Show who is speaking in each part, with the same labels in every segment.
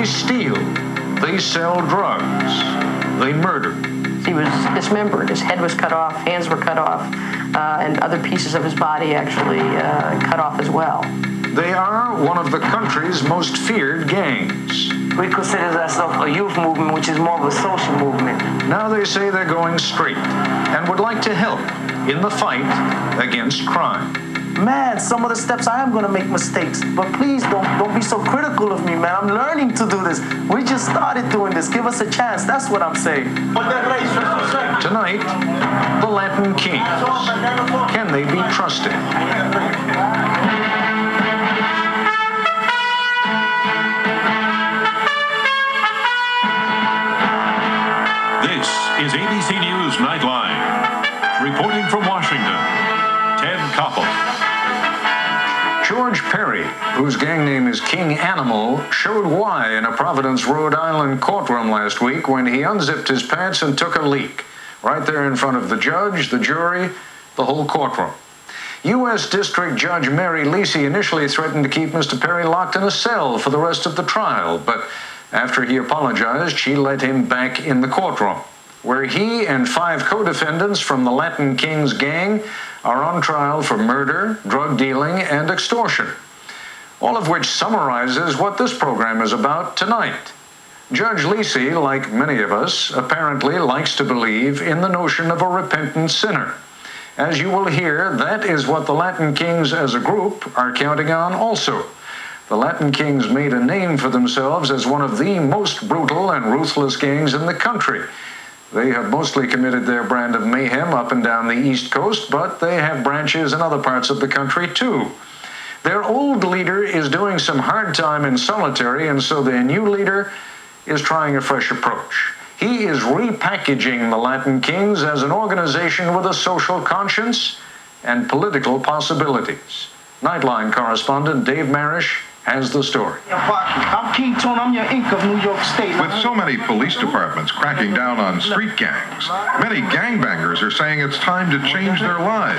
Speaker 1: steal, they sell drugs, they murder.
Speaker 2: He was dismembered. His head was cut off, hands were cut off, and other pieces of his body actually cut off as well.
Speaker 1: They are one of the country's most feared gangs.
Speaker 3: We consider ourselves a youth movement, which is more of a social movement.
Speaker 1: Now they say they're going straight and would like to help in the fight against crime.
Speaker 4: Man, some of the steps I am going to make mistakes, but please don't be so critical of me, man. I'm learning to do this. We just started doing this. Give us a chance. That's what I'm saying.
Speaker 1: Tonight, the Latin Kings. Can they be trusted?
Speaker 5: This is ABC News Nightline. Reporting from Washington, Ted Koppel.
Speaker 1: George Perry, whose gang name is King Animal, showed why in a Providence, Rhode Island courtroom last week when he unzipped his pants and took a leak. Right there in front of the judge, the jury, the whole courtroom. U.S. District Judge Mary Lisi initially threatened to keep Mr. Perry locked in a cell for the rest of the trial, but after he apologized, she let him back in the courtroom, where he and 5 co-defendants from the Latin Kings gang are on trial for murder, drug dealing, and extortion. All of which summarizes what this program is about tonight. Judge Lisi, like many of us, apparently likes to believe in the notion of a repentant sinner. As you will hear, that is what the Latin Kings as a group are counting on also. The Latin Kings made a name for themselves as one of the most brutal and ruthless gangs in the country. They have mostly committed their brand of mayhem up and down the East Coast, but they have branches in other parts of the country too. Their old leader is doing some hard time in solitary, and so their new leader is trying a fresh approach. He is repackaging the Latin Kings as an organization with a social conscience and political possibilities. Nightline correspondent Dave Marish has the story.
Speaker 4: I'm King Tone. I'm your ink of New York State.
Speaker 6: With so many police departments cracking down on street gangs, many gangbangers are saying it's time to change their lives.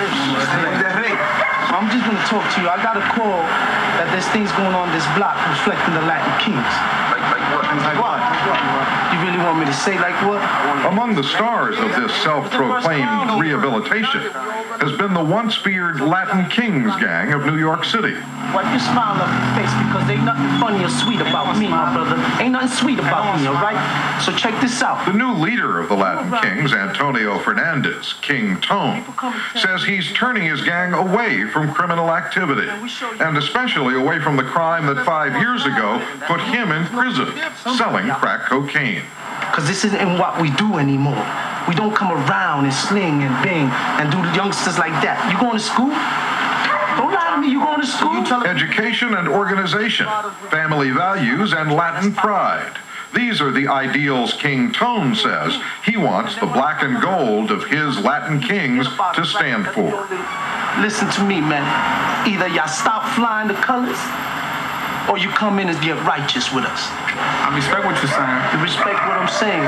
Speaker 4: I'm just going to talk to you. I got a call that there's things going on this block reflecting the Latin Kings. Like what? You really want me to say like what?
Speaker 6: Among the stars of this self-proclaimed rehabilitation has been the once-feared Latin Kings gang of New York City.
Speaker 4: Wipe your smile off your face because ain't nothing funny or sweet about me, my brother. Ain't nothing sweet about me, all right? So check this out.
Speaker 6: The new leader of the Latin Kings, Antonio Fernandez, King Tone, says he's turning his gang away from criminal activity, and especially away from the crime that 5 years ago put him in prison, selling crack cocaine.
Speaker 4: Because this isn't what we do anymore. We don't come around and sling and bang and do youngsters like that. You going to school? Don't lie to me, you going to school?
Speaker 6: Education and organization, family values, and Latin pride. These are the ideals King Tone says he wants the black and gold of his Latin Kings to stand for.
Speaker 4: Listen to me, man. Either y'all stop flying the colors, or you come in and get righteous with us.
Speaker 7: I respect what you're saying.
Speaker 4: You respect what I'm saying.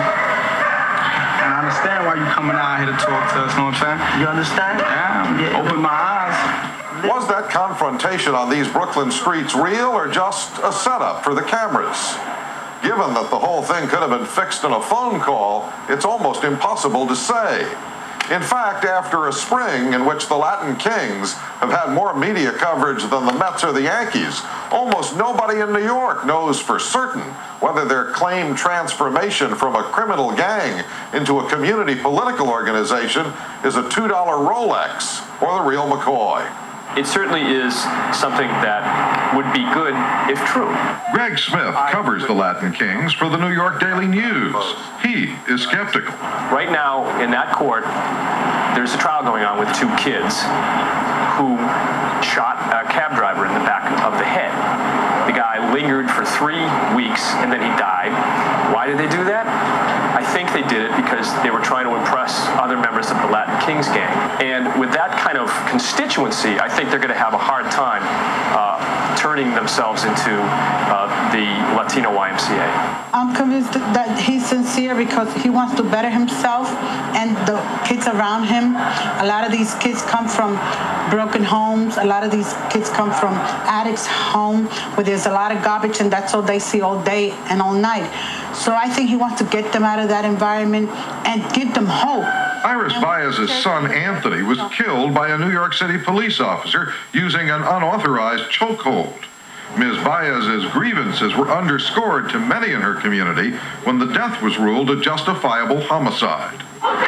Speaker 7: And I understand why you're coming out here to talk to us, know what I'm saying?
Speaker 4: You understand?
Speaker 7: Yeah, open my eyes.
Speaker 8: Was that confrontation on these Brooklyn streets real or just a setup for the cameras? Given that the whole thing could have been fixed in a phone call, it's almost impossible to say. In fact, after a spring in which the Latin Kings have had more media coverage than the Mets or the Yankees, almost nobody in New York knows for certain whether their claimed transformation from a criminal gang into a community political organization is a $2 Rolex or the real McCoy.
Speaker 9: It certainly is something that would be good if true.
Speaker 6: Greg Smith covers the Latin Kings for the New York Daily News. He is skeptical.
Speaker 9: Right now, in that court, there's a trial going on with 2 kids who shot a cab driver in the back of the head. The guy lingered for 3 weeks and then he died. Why did they do that? I think they did it because they were trying to impress other members of the Latin Kings gang. And with that kind of constituency, I think they're going to have a hard time turning themselves into the Latino YMCA?
Speaker 10: I'm convinced that he's sincere because he wants to better himself and the kids around him. A lot of these kids come from broken homes. A lot of these kids come from addicts' home where there's a lot of garbage and that's all they see all day and all night. So I think he wants to get them out of that environment and give them hope.
Speaker 6: Iris Baez's son, Anthony, was killed by a New York City police officer using an unauthorized chokehold. Ms. Baez's grievances were underscored to many in her community when the death was ruled a justifiable homicide.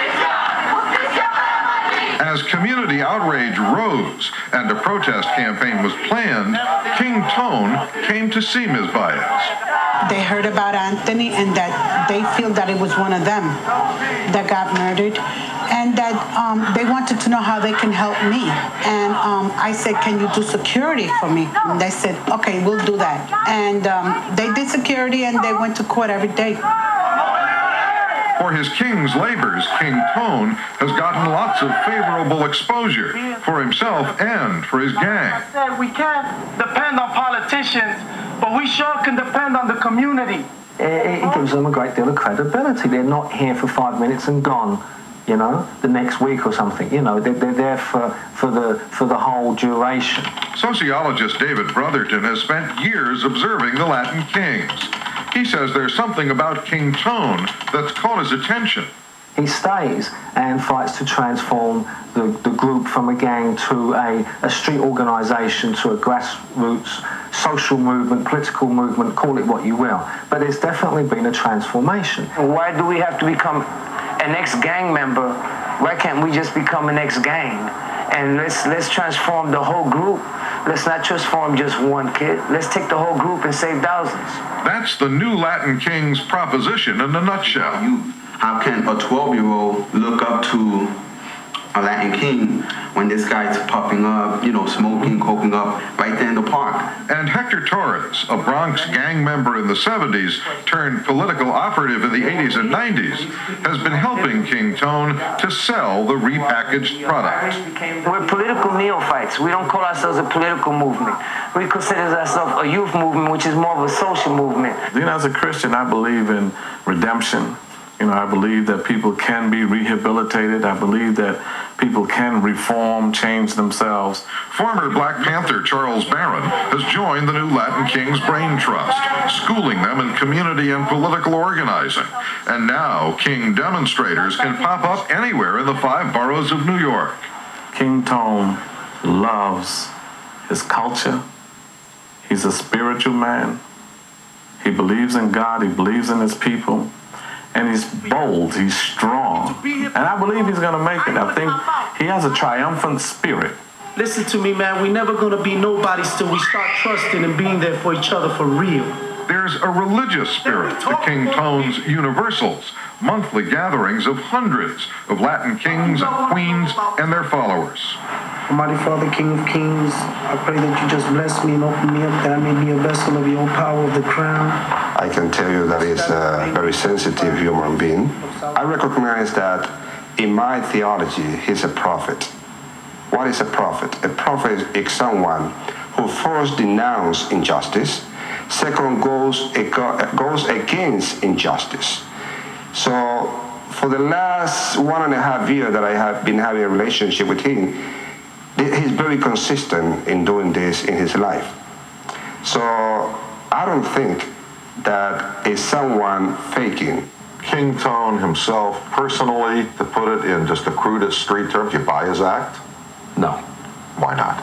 Speaker 6: As community outrage rose and a protest campaign was planned, King Tone came to see Ms. Baez.
Speaker 10: They heard about Anthony and that they feel that it was one of them that got murdered and that they wanted to know how they can help me. And I said, can you do security for me? And they said, okay, we'll do that. And they did security and they went to court every day.
Speaker 6: For his king's labors, King Tone has gotten lots of favorable exposure for himself and for his gang.
Speaker 4: I said we can't depend on politicians, but we sure can depend on the community.
Speaker 11: It gives them a great deal of credibility. They're not here for 5 minutes and gone, you know, the next week or something. You know, they're there for the whole duration.
Speaker 6: Sociologist David Brotherton has spent years observing the Latin kings. He says there's something about King Tone that's caught his attention.
Speaker 11: He stays and fights to transform the group from a gang to a street organisation, to a grassroots social movement, political movement, call it what you will. But there's definitely been a transformation.
Speaker 3: Why do we have to become an ex-gang member? Why can't we just become an ex-gang? And let's transform the whole group. Let's not transform just one kid. Let's take the whole group and save thousands.
Speaker 6: That's the new Latin Kings proposition in a nutshell.
Speaker 12: How can a 12-year-old look up to a Latin king when this guy's popping up, you know, smoking, coking up right there in the park?
Speaker 6: And Hector Torres, a Bronx gang member in the 70s turned political operative in the 80s and 90s, has been helping King Tone to sell the repackaged product.
Speaker 3: We're political neophytes. We don't call ourselves a political movement. We consider ourselves a youth movement, which is more of a social movement.
Speaker 13: You know, as a Christian, I believe in redemption. You know, I believe that people can be rehabilitated. I believe that people can reform, change themselves.
Speaker 6: Former Black Panther Charles Barron has joined the new Latin Kings Brain Trust, schooling them in community and political organizing. And now King demonstrators can pop up anywhere in the 5 boroughs of New York.
Speaker 13: King Tone loves his culture. He's a spiritual man. He believes in God. He believes in his people. And he's bold, he's strong. And I believe he's going to make it. I think he has a triumphant spirit.
Speaker 4: Listen to me, man. We're never going to be nobodies till we start trusting and being there for each other for real.
Speaker 6: There's a religious spirit to King Tone's Universals, monthly gatherings of hundreds of Latin kings and queens and their followers.
Speaker 4: Almighty Father, King of Kings, I pray that you just bless me and open me up, that I may be a vessel of your power of the crown.
Speaker 14: I can tell you that he's a very sensitive human being. I recognize that in my theology, he's a prophet. What is a prophet? A prophet is someone who first denounces injustice, second goes against injustice. So for the last 1.5 years that I have been having a relationship with him, he's very consistent in doing this in his life. So I don't think that is someone faking.
Speaker 8: King Tone himself, personally, to put it in just the crudest street terms, you buy his act?
Speaker 13: No.
Speaker 8: Why not?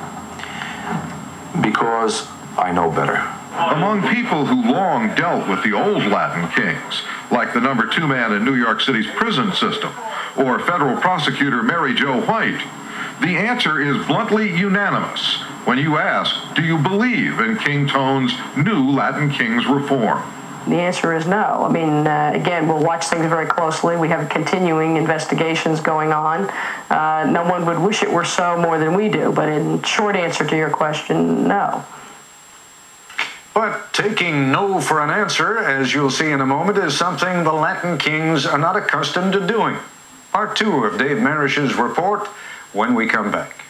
Speaker 13: Because I know better.
Speaker 6: Among people who long dealt with the old Latin kings, like the number 2 man in New York City's prison system, or federal prosecutor Mary Jo White, the answer is bluntly unanimous when you ask, do you believe in King Tone's new Latin Kings reform?
Speaker 2: The answer is no. I mean, again, we'll watch things very closely. We have continuing investigations going on. No one would wish it were so more than we do, but in short answer to your question, no.
Speaker 1: But taking no for an answer, as you'll see in a moment, is something the Latin Kings are not accustomed to doing. Part 2 of Dave Marish's report when we come back.